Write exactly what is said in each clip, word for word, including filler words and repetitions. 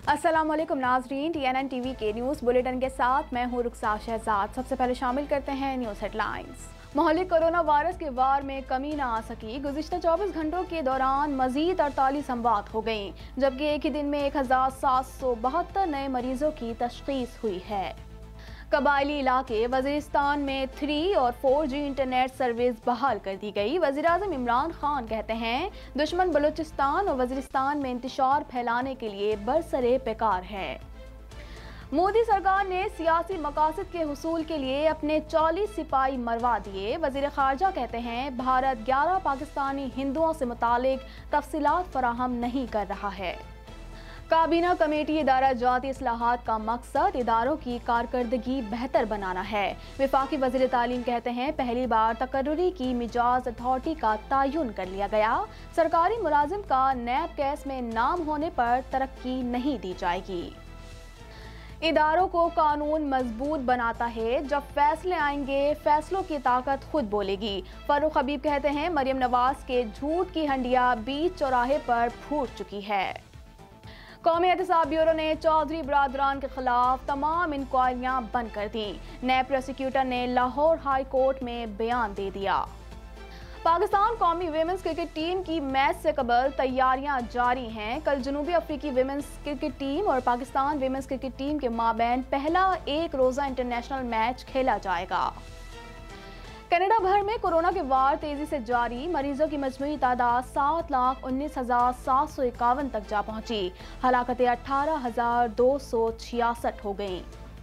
अस्सलाम वालेकुम नाजरीन, T N N T V के न्यूज़ बुलेटिन के साथ मैं हूँ रुखसा शहजाद। सबसे पहले शामिल करते हैं न्यूज़ हेडलाइंस। मोहल्लिक कोरोना वायरस के वार में कमी न आ सकी। गुज़िश्ता चौबीस घंटों के दौरान मजीद अड़तालीस अमवात हो गईं, जबकि एक ही दिन में एक हज़ार सात सौ बहत्तर नए मरीजों की तशख़ीस हुई है। कबायली इलाके वज़ीरिस्तान में थ्री और फोर जी इंटरनेट सर्विस बहाल कर दी गई। वज़ीर-ए-आज़म इमरान खान कहते हैं दुश्मन बलूचिस्तान और वज़ीरिस्तान में इंतशार फैलाने के लिए बरसरे बेकार है। मोदी सरकार ने सियासी मकासद के हुसूल के लिए अपने चालीस सिपाही मरवा दिए। वज़ीर ख़ारजा कहते हैं भारत ग्यारह पाकिस्तानी हिंदुओं से मुतालिक तफसीलात फराहम नहीं कर रहा है। काबीना कमेटी इदारा जाती इस्लाहात का मकसद इदारों की कारकर्दगी बेहतर बनाना है। वफाकी वज़ीर तालीम कहते हैं पहली बार तकर्रुरी की मिजाज अथॉरिटी का तयन कर लिया गया। सरकारी मुलाजिम का नैब केस में नाम होने पर तरक्की नहीं दी जाएगी। इदारों को कानून मजबूत बनाता है, जब फैसले आएंगे फैसलों की ताकत खुद बोलेगी। फारूक हबीब कहते हैं मरियम नवाज के झूठ की हंडिया बीच चौराहे पर फूट चुकी है। कौमी एहतसाब ब्यूरो ने चौधरी बरादरान के खिलाफ तमाम इंक्वायरियां बंद कर दी। नए प्रोसिक्यूटर ने लाहौर हाई कोर्ट में बयान दे दिया। पाकिस्तान कौमी विमेंस क्रिकेट टीम की मैच से कबल तैयारियां जारी हैं। कल जनूबी अफ्रीकी विमेंस क्रिकेट टीम और पाकिस्तान विमेंस क्रिकेट टीम के माबैन पहला एक रोज़ा इंटरनेशनल मैच खेला जाएगा। कनाडा भर में कोरोना के वार तेजी से जारी। मरीजों की मजमूई तादाद सात लाख उन्नीस हजार सात सौ इक्यावन तक जा पहुंची। हलाकतें अठारह हजार दो सौ छियासठ हो गईं।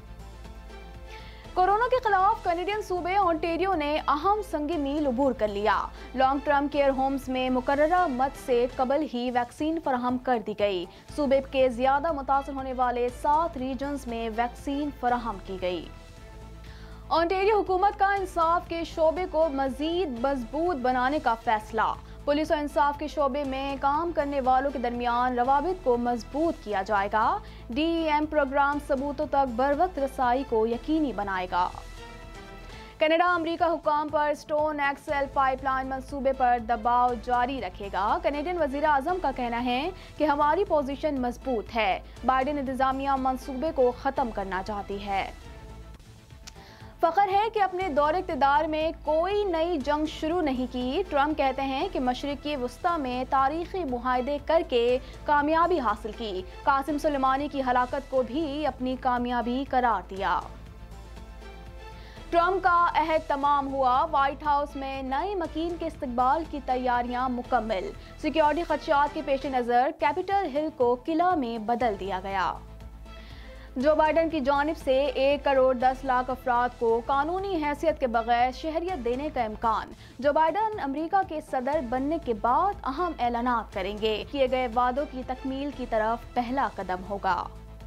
कोरोना के खिलाफ कैनेडियन सूबे ओंटारियो ने अहम संगी मील अबूर कर लिया। लॉन्ग टर्म केयर होम्स में मुकर्ररा मद से कबल ही वैक्सीन फराहम कर दी गई। सूबे के ज्यादा मुतासर होने वाले सात रीजन्स में वैक्सीन फराहम की गई। ओंटारियो हुकूमत का इंसाफ के शोबे को मजीद मजबूत बनाने का फैसला। पुलिस और इंसाफ के शोबे में काम करने वालों के दरमियान रवाबित को मजबूत किया जाएगा। डी ई एम प्रोग्राम सबूतों तक बरवक्त रसाई को यकीनी बनाएगा। कनाडा अमेरिका हुकाम पर स्टोन एक्सेल पाइपलाइन मंसूबे पर दबाव जारी रखेगा। कनेडियन वजीर आजम का कहना है कि हमारी पोजीशन मजबूत है। बाइडेन इंतजामिया मंसूबे को ख़त्म करना चाहती है। फख्र है कि अपने दौरे इक़्तिदार में कोई नई जंग शुरू नहीं की। ट्रंप कहते हैं कि मशरिकी वस्ता में तारीखी मुआहदे करके कामयाबी हासिल की। कासिम सुलेमानी की हलाकत को भी अपनी कामयाबी करार दिया। ट्रंप का अहद तमाम हुआ। व्हाइट हाउस में नए मकीन के इस्तकबाल की तैयारियां मुकम्मल। सिक्योरिटी खदशात के पेश नज़र कैपिटल हिल को किला में बदल दिया गया। जो बाइडन की जानिब से एक करोड़ दस लाख अफराद को कानूनी हैसियत के बगैर शहरियत देने का इम्कान। जो बाइडन अमेरिका के सदर बनने के बाद अहम ऐलानात करेंगे। किए गए वादों की तकमील की तरफ पहला कदम होगा।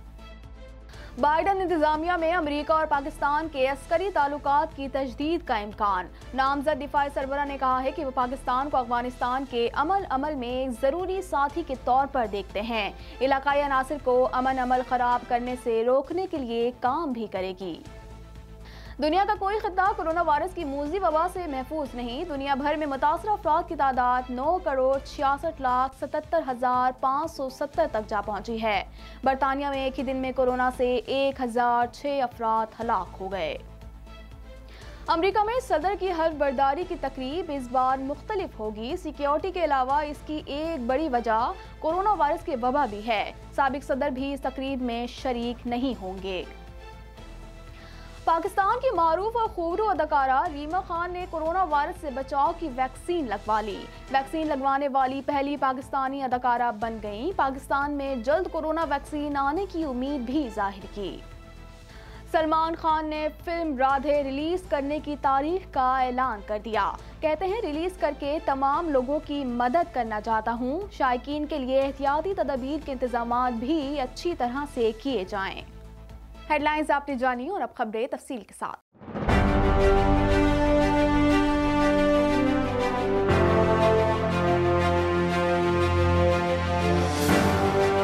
बाइडन इंतजामिया में अमेरिका और पाकिस्तान के अस्करी ताल्लुकात की तजदीद का इम्कान। नामजद दिफाई सरबरा ने कहा है कि वो पाकिस्तान को अफगानिस्तान के अमल अमल में ज़रूरी साथी के तौर पर देखते हैं। इलाकाई अनासिर को अमन अमल खराब करने से रोकने के लिए काम भी करेगी। दुनिया का कोई खित्ता कोरोना वायरस की मूजी वबा से महफूज नहीं। दुनिया भर में मुतासर अफराद की तादाद नौ करोड़ छियासठ लाख सतहत्तर हजार पाँच सौ सत्तर तक जा पहुंची है। बरतानिया में एक ही दिन में कोरोना से एक हजार छः अफराद हलाक हो गए। अमेरिका में सदर की हल्फ बर्दारी की तकरीब इस बार मुख्तलिफ होगी। सिक्योरिटी के अलावा इसकी एक बड़ी वजह कोरोना वायरस की वबा भी है। साबिक सदर भी इस तकरीब में शरीक नहीं होंगे। पाकिस्तान की मारूफ और खूबरू अदाकारा रीमा खान ने कोरोना वायरस से बचाव की वैक्सीन लगवा ली। वैक्सीन लगवाने वाली पहली पाकिस्तानी अदाकारा बन गईं। पाकिस्तान में जल्द कोरोना वैक्सीन आने की उम्मीद भी जाहिर की। सलमान खान ने फिल्म राधे रिलीज करने की तारीख का ऐलान कर दिया। कहते हैं रिलीज करके तमाम लोगों की मदद करना चाहता हूँ। शायकीन के लिए एहतियाती तदबीर के इंतजाम भी अच्छी तरह से किए जाएं। हेडलाइंस आपने जानी और अब खबरें तफसील के साथ।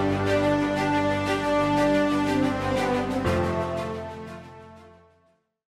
कोरोना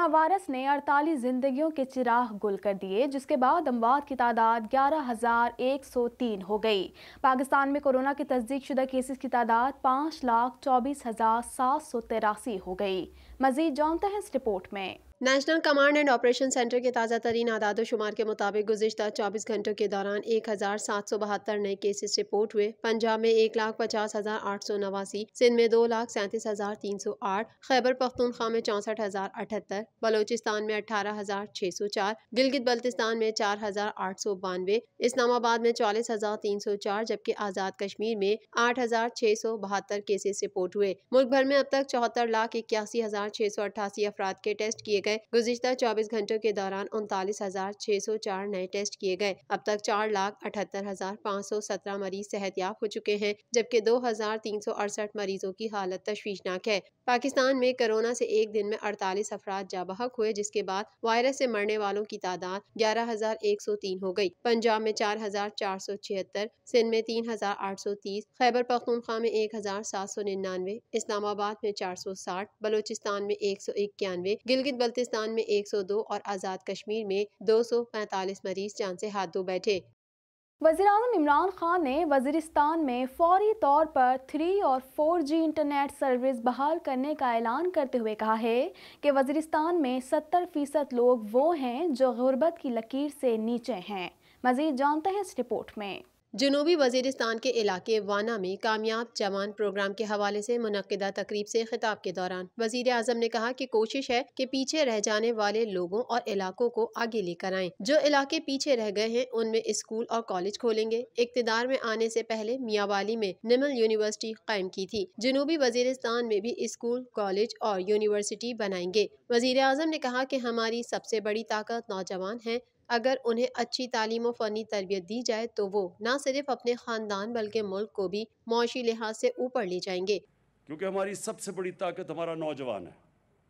वायरस ने अड़तालीस जिंदगियों के चिराग गुल कर दिए, जिसके बाद अमवात की तादाद ग्यारह हजार एक सौ तीन हो गई। पाकिस्तान में कोरोना की तस्दीक शुदा केसेस की तादाद पाँच लाख चौबीस हजार सात सौ तिरासी हो गई। मजीद जानते हैं इस रिपोर्ट में। National command and operation centre के ताज़ा तरीन आदाद शुमार के मुताबिक गुज़िश्ता चौबीस घंटों के दौरान एक हजार सात सौ बहत्तर नए केसेस रिपोर्ट हुए। पंजाब में एक लाख पचास हजार आठ सौ नवासी, सिंध में दो लाख सैंतीस हजार तीन सौ आठ, खैबर पख्तूनख्वा में चौंसठ हजार अठहत्तर, बलोचिस्तान में अठारह हजार छः सौ चार, गिलगित बल्तिस्तान में चार हजार आठ सौ बानवे, इस्लामाबाद में चालीस हजार तीन सौ चार, जबकि आज़ाद कश्मीर में आठ हजार छः सौ बहत्तर केसेस रिपोर्ट हुए। मुल्क भर में अब तक चौहत्तर लाख इक्यासी हजार छः सौ अट्ठासी अफराद के टेस्ट किए गए। गुज़िश्ता चौबीस घंटों के दौरान उनतालीस हजार छः सौ चार नए टेस्ट किए गए। अब तक चार लाख अठहत्तर हजार पाँच सौ सत्रह मरीज सेहतयाब हो चुके हैं, जबकि दो हजार तीन सौ अड़सठ मरीजों की हालत तशवीशनाक है। पाकिस्तान में कोरोना से एक दिन में अड़तालीस अफराद जाबहक हुए, जिसके बाद वायरस से मरने वालों की तादाद ग्यारह हजार एक सौ तीन हो गई। पंजाब में चार हजार चार सौ छिहत्तर, सिंध में तीन हजार आठ सौ तीस, खैबर पख्तूनख्वा में एक हजार सात सौ निन्यानवे, इस्लामाबाद में चार सौ साठ, बलोचिस्तान में एक सौ इक्यानवे, गिलगित बल्तिस्तान में एक सौ दो और आज़ाद कश्मीर में दो सौ पैंतालीस मरीज जान से हाथ धो बैठे। वज़ीर-ए-आज़म इमरान खान ने वज़ीरिस्तान में फौरी तौर पर थ्री और फोर जी इंटरनेट सर्विस बहाल करने का ऐलान करते हुए कहा है कि वज़ीरिस्तान में सत्तर फीसद लोग वो हैं जो गुर्बत की लकीर से नीचे हैं। मज़ीद जानते हैं इस रिपोर्ट में। जनूबी वज़ीरिस्तान के इलाके वाना में कामयाब जवान प्रोग्राम के हवाले से मुनक्किदा तकरीब से खिताब के दौरान वज़ीर आज़म ने कहा कि कोशिश है कि पीछे रह जाने वाले लोगों और इलाकों को आगे लेकर आएं। जो इलाके पीछे रह गए हैं उनमें स्कूल और कॉलेज खोलेंगे। इक़्तिदार में आने से पहले मियांवाली में निमल यूनिवर्सिटी कायम की थी। जनूबी वज़ीरिस्तान में भी स्कूल, कॉलेज और यूनिवर्सिटी बनाएंगे। वज़ीर आज़म ने कहा कि हमारी सबसे बड़ी ताकत नौजवान है। अगर उन्हें अच्छी तालीम और फ़नी तरबियत दी जाए तो वो न सिर्फ अपने ख़ानदान बल्कि मुल्क को भी मौशी लिहाज से ऊपर ले जाएंगे। क्योंकि हमारी सबसे बड़ी ताकत हमारा नौजवान है,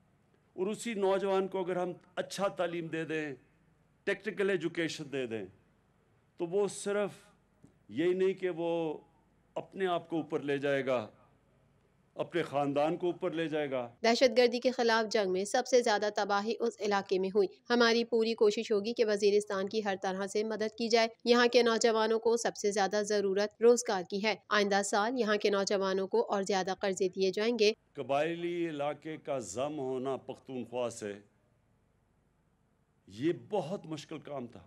और उसी नौजवान को अगर हम अच्छा तालीम दे दें, टेक्निकल एजुकेशन दे दें, तो वो सिर्फ यही नहीं कि वो अपने आप को ऊपर ले जाएगा, अपने खानदान को ऊपर ले जाएगा। दहशतगर्दी के खिलाफ जंग में सबसे ज्यादा तबाही उस इलाके में हुई। हमारी पूरी कोशिश होगी कि वजीरिस्तान की हर तरह से मदद की जाए। यहाँ के नौजवानों को सबसे ज्यादा जरूरत रोजगार की है। आइंदा साल यहाँ के नौजवानों को और ज्यादा कर्जे दिए जाएंगे। कबायली इलाके का जम होना पख्तूनख्वा से ये बहुत मुश्किल काम था।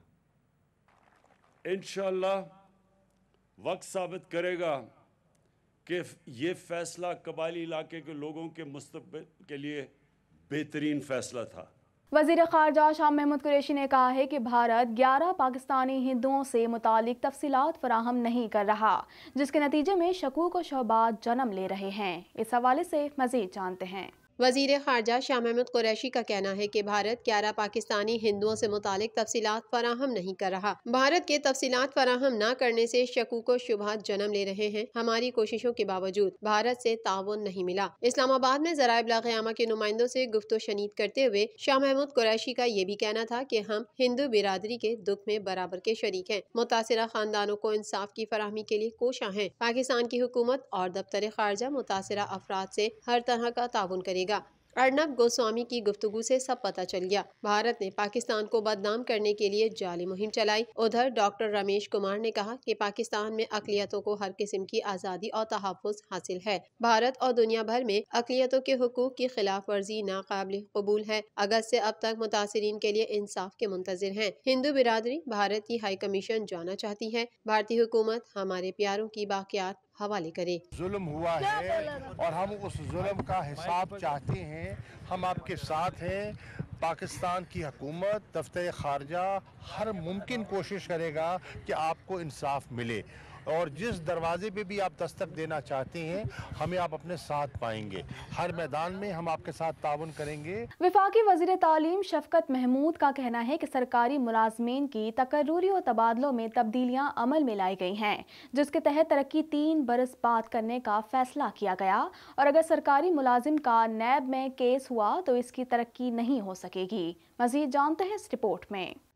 इंशाअल्लाह वक्त साबित करेगा कि ये फैसला कबायली इलाके के लोगों के मुस्तक़बिल के लिए बेहतरीन फैसला था। वज़ीर ख़ारजा शाह महमूद कुरैशी ने कहा है कि भारत ग्यारह पाकिस्तानी हिंदुओं से मुतालिक तफसीलात फराहम नहीं कर रहा, जिसके नतीजे में शकूक और शुबहात जन्म ले रहे हैं। इस हवाले से मज़ीद जानते हैं। वज़ीर ख़ारजा शाह महमूद कुरैशी का कहना है कि भारत ग्यारह पाकिस्तानी हिंदुओं से मुतालिक तफसीलात फराहम नहीं कर रहा। भारत के तफसीलात फराहम न करने से शकूक व शुबहात जन्म ले रहे हैं। हमारी कोशिशों के बावजूद भारत से ताउन नहीं मिला। इस्लामाबाद में ज़राए इब्लाग़ क़यामा के नुमाइंदों से गुफ्तो शनीद करते हुए शाह महमूद कुरैशी का ये भी कहना था कि हम हिंदू बिरादरी के दुख में बराबर के शरीक हैं। मुतासिरा खानदानों को इंसाफ की फराहमी के लिए कोशां हैं। पाकिस्तान की हुकूमत और दफ्तर ख़ारजा मुतासिरा अफराद से हर तरह का ताउन करेगा। अर्नब गोस्वामी की गुफ्तगू से सब पता चल गया। भारत ने पाकिस्तान को बदनाम करने के लिए जाली मुहिम चलाई। उधर डॉक्टर रमेश कुमार ने कहा कि पाकिस्तान में अक़लियतों को हर किस्म की आज़ादी और तहफ़्फ़ुज़ हासिल है। भारत और दुनिया भर में अक़लियतों के हुकूक की खिलाफ वर्जी नाक़ाबिल क़बूल है। अगस्त से अब तक मुतासिरीन के लिए इंसाफ के मुंतज़िर हैं। हिंदू बिरादरी भारत की हाई कमीशन जाना चाहती है। भारतीय हुकूमत हमारे प्यारों की बाक़ियात हवाले करे। जुल्म हुआ है और हम उस जुल्म का हिसाब चाहते हैं। हम आपके साथ हैं। पाकिस्तान की हुकूमत, दफ्तर ख़ारजा हर मुमकिन कोशिश करेगा कि आपको इंसाफ मिले, और जिस दरवाजे पे भी आप दस्तक देना चाहते हैं हमें आप अपने साथ पाएंगे। हर मैदान में हम आपके साथ ताउन करेंगे। वफाकी वज़ीर तालीम शफ़क़त महमूद का कहना है कि सरकारी मुलाज़मीन की तकर्रुरी और तबादलों में तब्दीलियाँ अमल में लाई गई हैं, जिसके तहत तरक्की तीन बरस बाद करने का फैसला किया गया, और अगर सरकारी मुलाजिम का नैब में केस हुआ तो इसकी तरक्की नहीं हो सकेगी। मज़ीद जानते हैं इस रिपोर्ट में।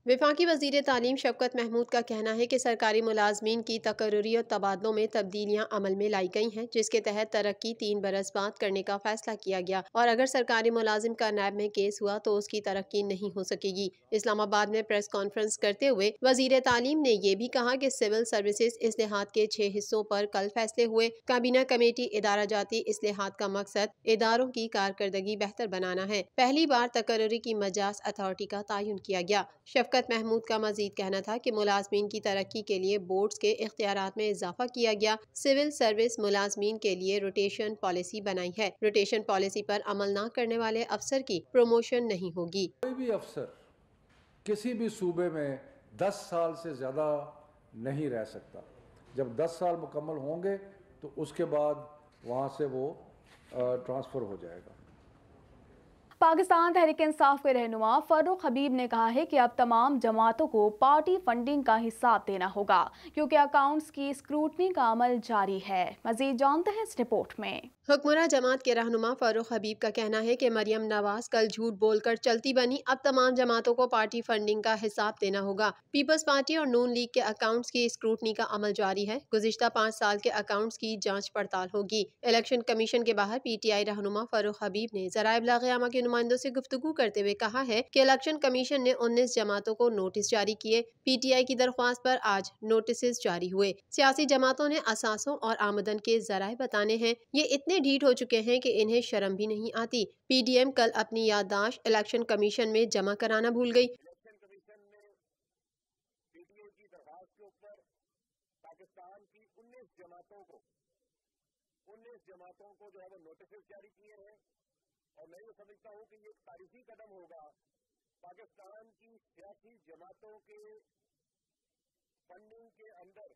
वफाकी वज़ीर तालीम शफकत महमूद का कहना है कि सरकारी मुलाजमीन की तकर्रुरी और तबादलों में तब्दीलियाँ अमल में लाई गई हैं, जिसके तहत तरक्की तीन बरस बाद करने का फैसला किया गया और अगर सरकारी मुलाजिम का नैब में केस हुआ तो उसकी तरक्की नहीं हो सकेगी। इस्लामाबाद में प्रेस कॉन्फ्रेंस करते हुए वज़ीर तालीम ने यह भी कहा कि सिविल सर्विसेज इस्लाहात के छह हिस्सों पर कल फैसले हुए। काबीना कमेटी इदारा जाती इस्लाहात का मकसद इदारों की कारकर्दगी बेहतर बनाना है। पहली बार तकर्रुरी की मजाज अथॉरिटी का तयन किया गया। शफकत महमूद का मजीद कहना था कि मुलाजमीन की तरक्की के लिए बोर्ड्स के इख्तियारात में इजाफा किया गया। सिविल सर्विस मुलाजमीन के लिए रोटेशन पॉलिसी बनाई है। रोटेशन पॉलिसी पर अमल न करने वाले अफसर की प्रमोशन नहीं होगी। कोई भी अफसर किसी भी सूबे में दस साल से ज्यादा नहीं रह सकता। जब दस साल मुकम्मल होंगे तो उसके बाद वहाँ से वो ट्रांसफर हो जाएगा। पाकिस्तान तहरीक इंसाफ के रहनुमा फर्रुख हबीब ने कहा है कि अब तमाम जमातों को पार्टी फंडिंग का हिसाब देना होगा क्योंकि अकाउंट्स की स्क्रूटनी का अमल जारी है। मजीद जानते हैं इस रिपोर्ट में। हुक्मरान जमात के रहनुमा फर्रुख हबीब का कहना है कि मरियम नवाज कल झूठ बोलकर चलती बनी, अब तमाम जमातों को पार्टी फंडिंग का हिसाब देना होगा। पीपल्स पार्टी और नून लीग के अकाउंट्स की स्क्रूटनी का अमल जारी है। गुज़िश्ता पाँच साल के अकाउंट्स की जांच पड़ताल होगी। इलेक्शन कमीशन के बाहर पी टी आई रहनुमा फर्रुख हबीब ने ज़राए इब्लाग़ के नुमाइंदों से गुफ्तगू करते हुए कहा है कि इलेक्शन कमीशन ने उन्नीस जमातों को नोटिस जारी किए। पी टी आई की दरख्वास्त पर आज नोटिस जारी हुए। सियासी जमातों ने असासों और आमदन के जराए बताने हैं। ये इतने ढीठ हो चुके हैं कि इन्हें शर्म भी नहीं आती। पी डी एम कल अपनी याददाश्त इलेक्शन कमीशन में जमा कराना भूल गई। इलेक्शन कमीशन ने पी टी आई की दरख्वास्त के ऊपर पाकिस्तान की उन्नीस जमातों को उन्नीस जमातों को जो है वो नोटिस जारी किए हैं और मैं ये समझता हूँ कि ये एक तारीखी कदम होगा पाकिस्तान की सियासी जमातों के फंडिंग के अंदर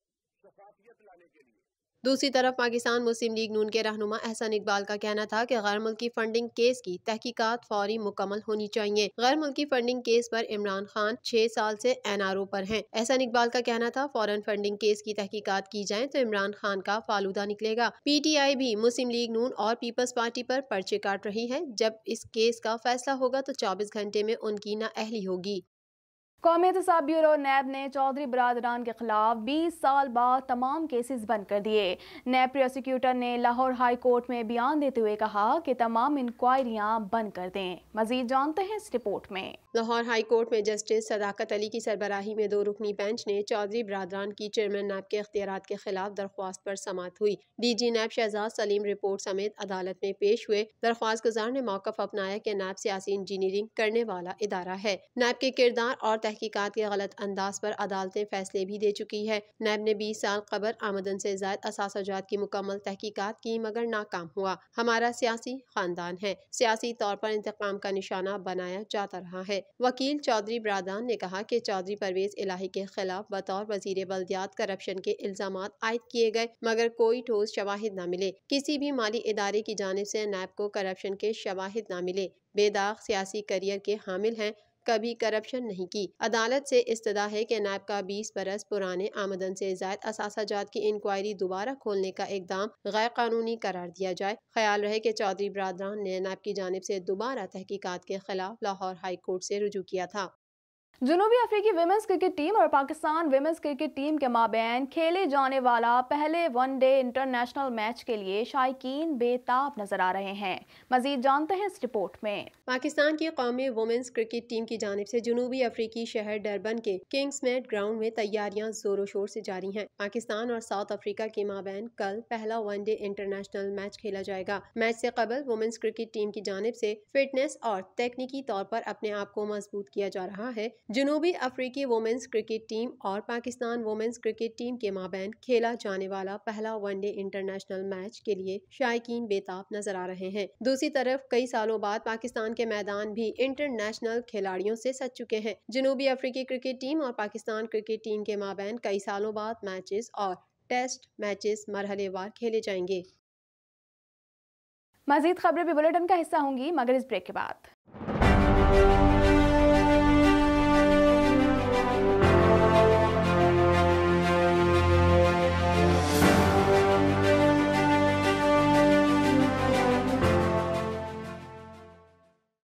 शफाफियत लाने के लिए। दूसरी तरफ पाकिस्तान मुस्लिम लीग नून के रहनुमा एहसन इकबाल का कहना था कि गैर मुल्की फंडिंग केस की तहकीकात फौरी मुकम्मल होनी चाहिए। गैर मुल्की फंडिंग केस पर इमरान खान छह साल से एन आर ओ पर हैं। एहसन इकबाल का कहना था फौरन फंडिंग केस की तहकीकात की जाए तो इमरान खान का फालूदा निकलेगा। पी टी आई भी मुस्लिम लीग नून और पीपल्स पार्टी पर पर्चे काट रही है। जब इस केस का फैसला होगा तो चौबीस घंटे में उनकी नाअहली होगी। कौमी एहतसाब ब्यूरो नैब ने चौधरी बरादरान के खिलाफ बीस साल बाद तमाम केसेस बंद कर दिए। नैब प्रोसिक्यूटर ने लाहौर हाई कोर्ट में बयान देते हुए कहा कि तमाम इंक्वायरियां बंद कर दें। मजीद जानते हैं इस रिपोर्ट में। लाहौर हाई कोर्ट में जस्टिस सदाकत अली की सरबराही में दो रुकनी बेंच ने चौधरी बरादरान की चेयरमैन नैब के इख्तियारात के खिलाफ दरख्वास्त पर समाअत हुई। D G NAB Shahzad Saleem report समेत अदालत में पेश हुए। दरख्वास्त गुजार ने मौक़िफ़ अपनाया कि नैब सियासी इंजीनियरिंग करने वाला इदारा है। नैब के किरदार और तहकीकात के गलत अंदाज पर अदालतें फैसले भी दे चुकी है। नैब ने बीस साल कबल आमदन से ज़ायद असासाजात की मुकम्मल तहकीकात की मगर नाकाम हुआ। हमारा सियासी खानदान है, सियासी तौर पर इंतकाम का निशाना बनाया जाता रहा है। वकील चौधरी बरादरान ने कहा कि चौधरी परवेज इलाही के खिलाफ बतौर वजीर बल्दियात करप्शन के इल्जामात आयद किए गए मगर कोई ठोस शवाहिद न मिले। किसी भी माली इदारे की जानिब से नैब को करप्शन के शवाहिद न मिले। बेदाग सियासी करियर के हामिल हैं, कभी करप्शन नहीं की। अदालत से इस्तदा है कि नैब का बीस बरस पुराने आमदन से ज़ायद असासाजात की इंक्वायरी दोबारा खोलने का इकदाम गैर कानूनी करार दिया जाए। ख्याल रहे कि चौधरी बरादरान ने नैब की जानिब से दोबारा तहकीकात के खिलाफ लाहौर हाई कोर्ट से रुजू किया था। जनूबी अफ्रीकी विमेंस क्रिकेट टीम और पाकिस्तान विमेंस क्रिकेट टीम के माबैन खेले जाने वाला पहले वनडे इंटरनेशनल मैच के लिए शायकीन बेताब नजर आ रहे हैं। मजीद जानते हैं इस रिपोर्ट में। पाकिस्तान की कौमी वुमेन्स क्रिकेट टीम की जानिब से जनूबी अफ्रीकी शहर डरबन के किंग्समेड ग्राउंड में तैयारियां जोरों शोर से जारी हैं। पाकिस्तान और साउथ अफ्रीका के माबैन कल पहला वनडे इंटरनेशनल मैच खेला जाएगा। मैच से कबल वुमेन्स क्रिकेट टीम की जानिब से फिटनेस और तकनीकी तौर पर अपने आप को मजबूत किया जा रहा है। जनूबी अफ्रीकी वुमेन्स क्रिकेट टीम और पाकिस्तान वुमेन्स क्रिकेट टीम के माबैन खेला जाने वाला पहला वनडे इंटरनेशनल मैच के लिए शायकीन बेताब नजर आ रहे हैं। दूसरी तरफ कई सालों बाद पाकिस्तान के मैदान भी इंटरनेशनल खिलाड़ियों से सज चुके हैं। जनूबी अफ्रीकी क्रिकेट टीम और पाकिस्तान क्रिकेट टीम के माबैन कई सालों बाद मैचेस और टेस्ट मैचेस मरहलेवार खेले जाएंगे। मजीद खबरें भी बुलेटिन का हिस्सा होंगी मगर इस ब्रेक के बाद।